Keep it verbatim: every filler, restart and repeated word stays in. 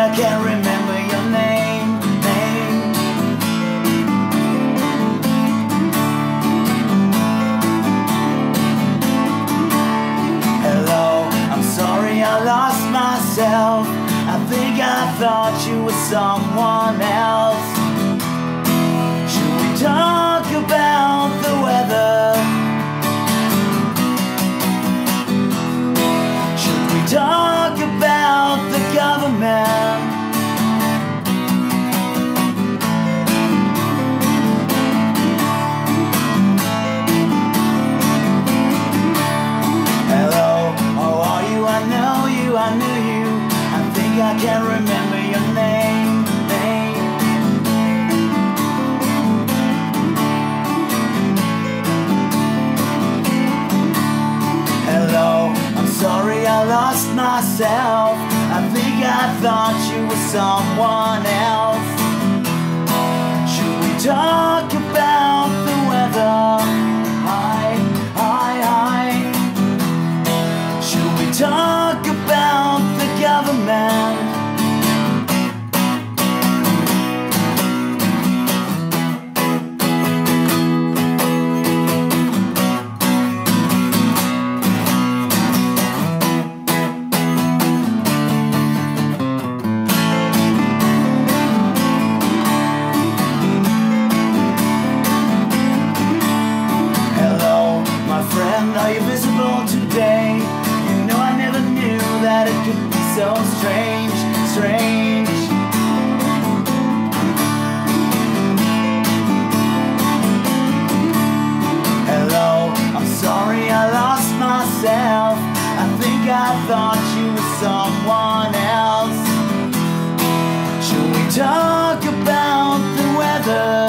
I can't remember your name, name. Hello, I'm sorry I lost myself. I think I thought you were someone else. Should we talk about the weather? Should we talk about the government? Hello, how are you? I know you, I knew you. I think I can remember your name, name. Hello, I'm sorry I lost myself. I think I thought you were someone else. Should we talk about the weather? Hi, hi, hi. Should we talk about the government? Are you visible today? You know I never knew that it could be so strange, strange. Hello, I'm sorry I lost myself. I think I thought you were someone else. Should we talk about the weather?